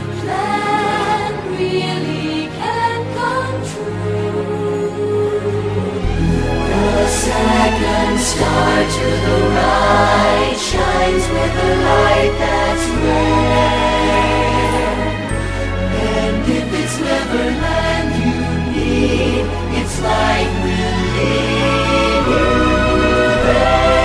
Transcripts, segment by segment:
plan really can come true. The second star to the right shines with a light that's rare. And if it's Neverland you need, its light will lead you there.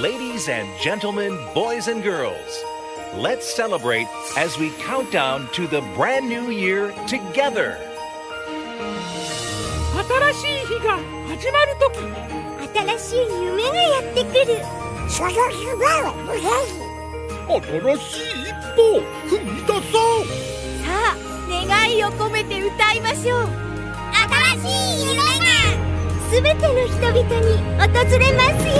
Ladies and gentlemen, boys and girls, let's celebrate as we count down to the brand new year together. 新しい日が始まるとき、 新しい夢がやってくる。その夢を胸に。 新しい一歩を踏み出そう。 さあ、願いを込めて歌いましょう。新しい夢がすべての人々に訪れますよう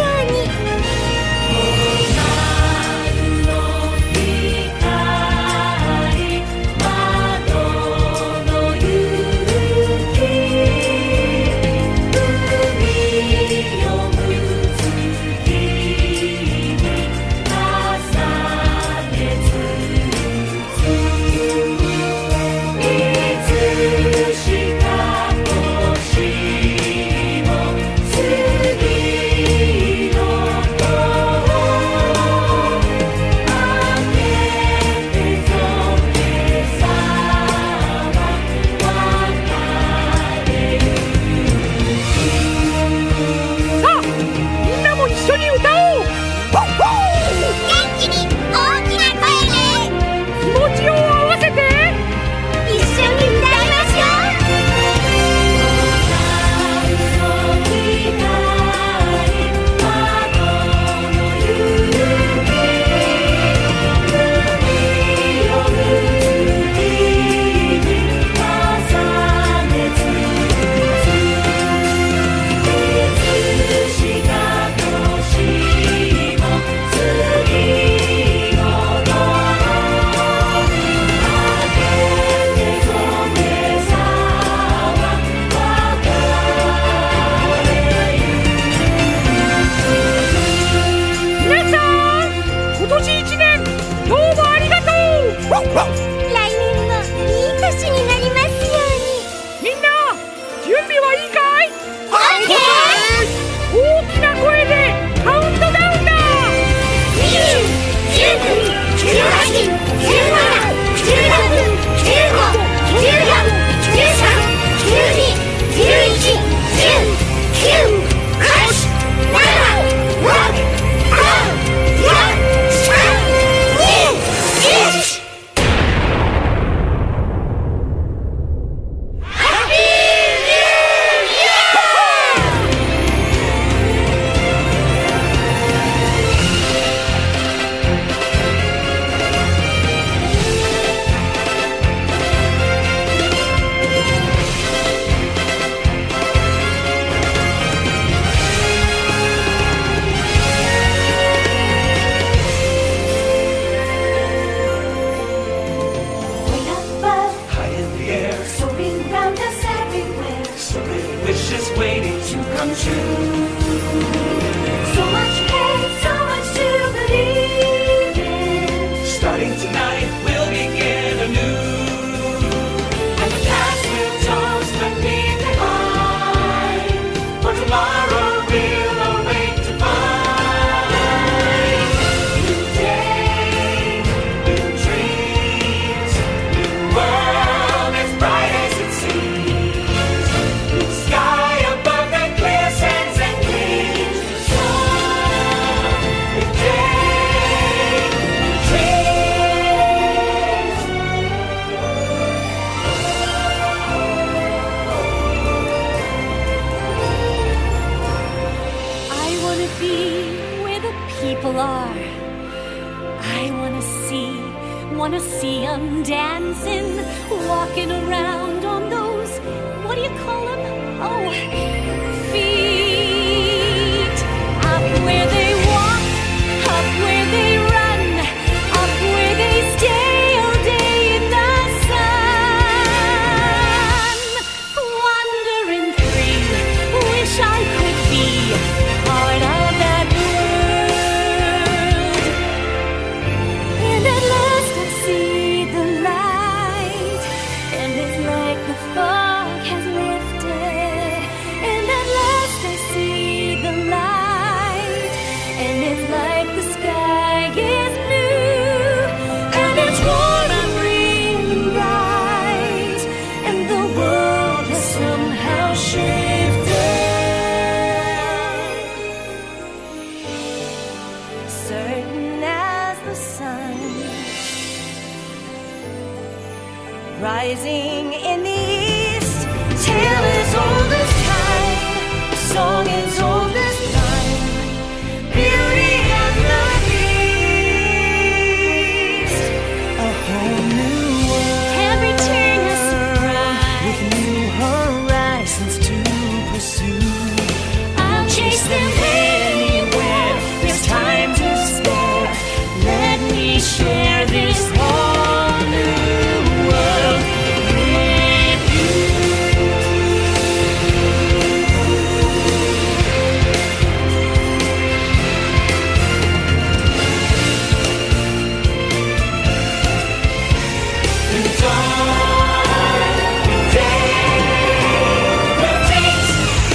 に。The fog has lifted, and rising in the east. Tale as old as time, song as old as time, Beauty and the Beast. A whole new world can return a surprise with new horizons to pursue. I'll chase them anywhere. There's time to spare. Let me share this whole new world with you. The dark day rotates.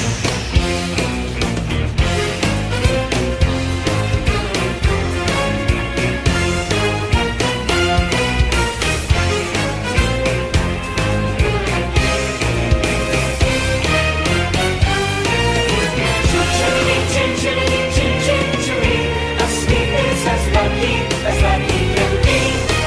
Asleep is as lucky can be.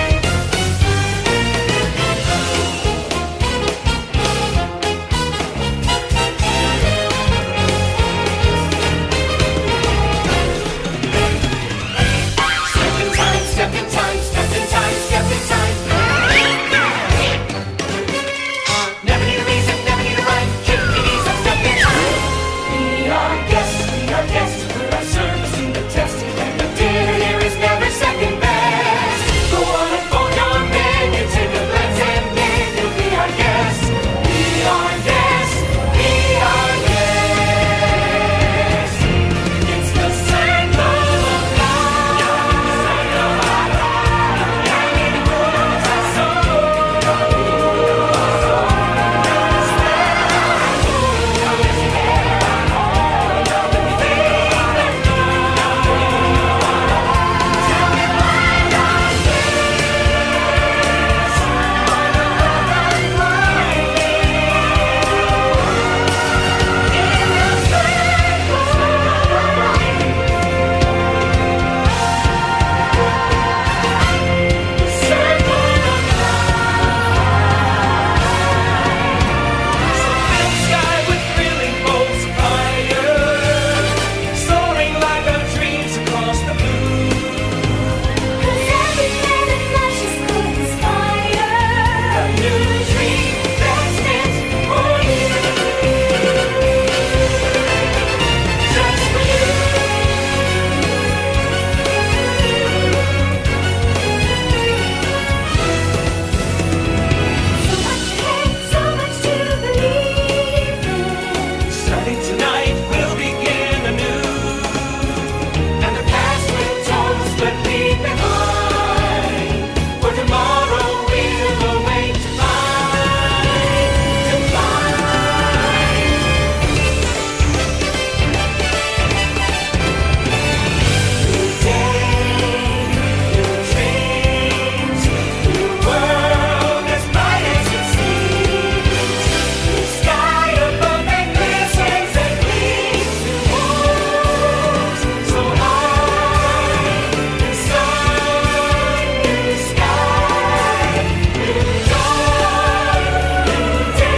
Step in time, step in time, step in time. Never need a reason, never need a rhyme. Keep me easy, step in time. We are guests, put our service to the test. And the dinner here is never second best. Go on and phone your menu, take a glance and then you'll be our guest. We are guests, we are guests. It's the circle of life. Sky with thrilling bolts of fire, soaring like our dreams across the blue. 'Cause every planet flashes could inspire a new dream that's meant for you, just for you. So much ahead, so much to believe in. Starting tonight, we'll begin anew, and the past will toast but leave behind. For tomorrow we'll await to find, to find. New day, new dreams, new world as bright as it seems. New sky above that glistens and gleams. New walls so high, new sun, new sky, new dawn, new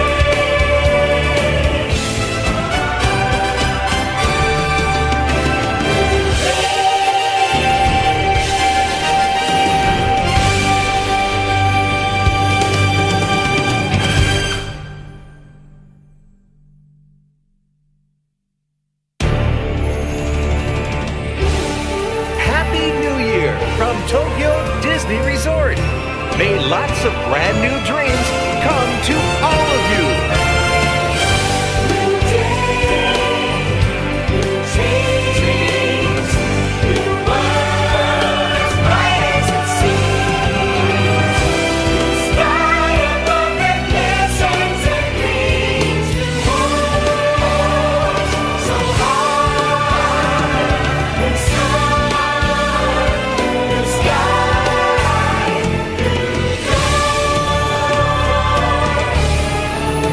Happy New Year from Tokyo Disney Resort. May lots of brand new dreams come to all of you. New dreams, new world as bright as it seems. New sky above that glistens and gleams. New walls so high, new sun, new sky, new dawn.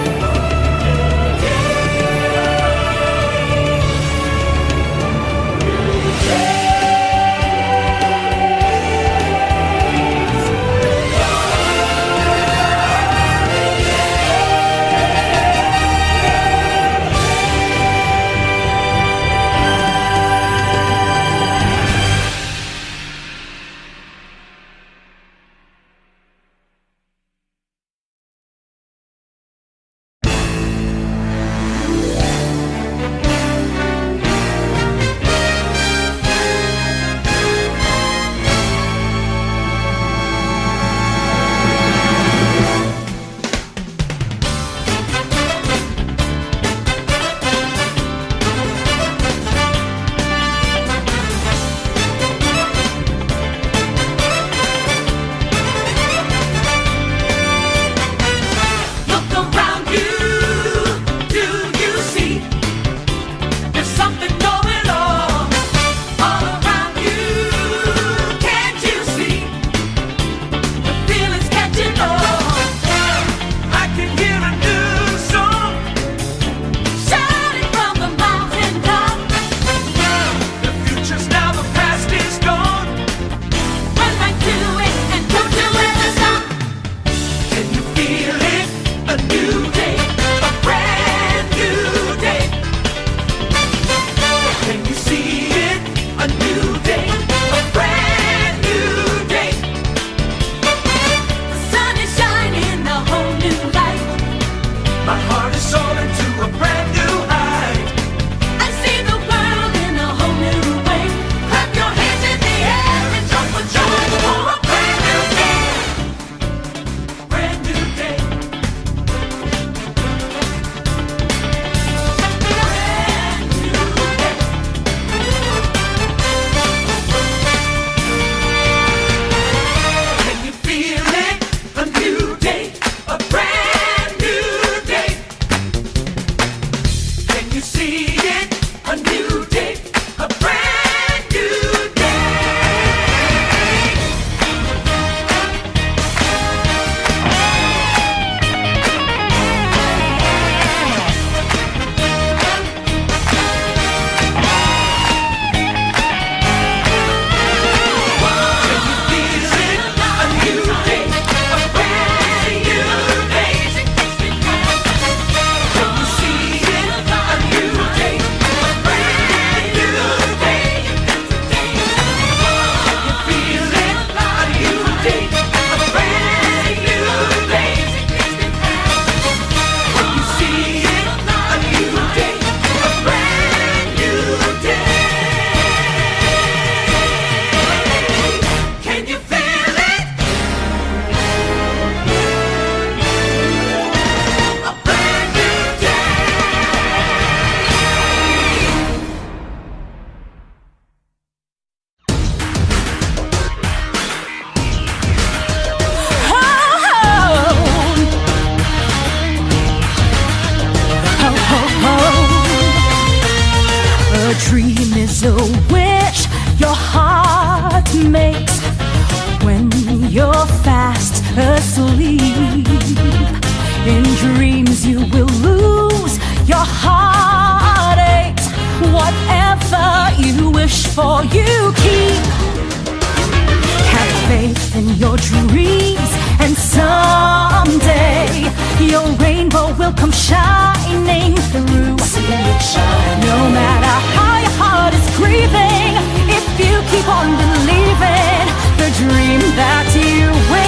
dream is a wish your heart makes when you're fast asleep. In dreams you will lose your heartaches. Whatever you wish for, you keep. Have faith in your dreams, and someday your rainbow will come shining through. No matter how your heart is grieving, if you keep on believing, the dream that you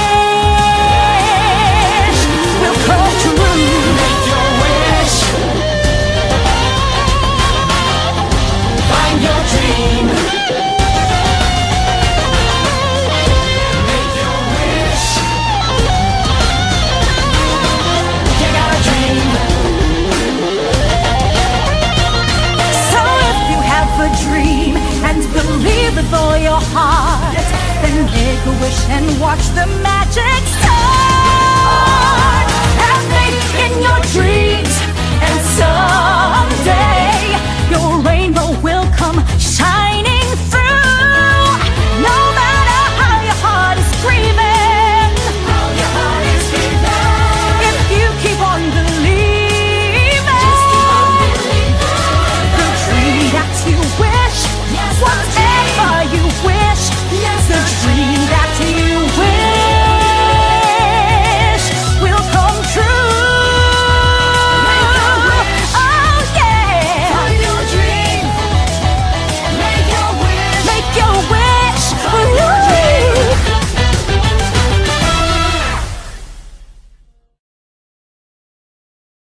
wish will come true. Make your wish. Find your dream. Make your wish. You got a dream. So if you have a dream and believe with all your heart, then make a wish and watch the magic start. Have faith in your dreams, and someday your rainbow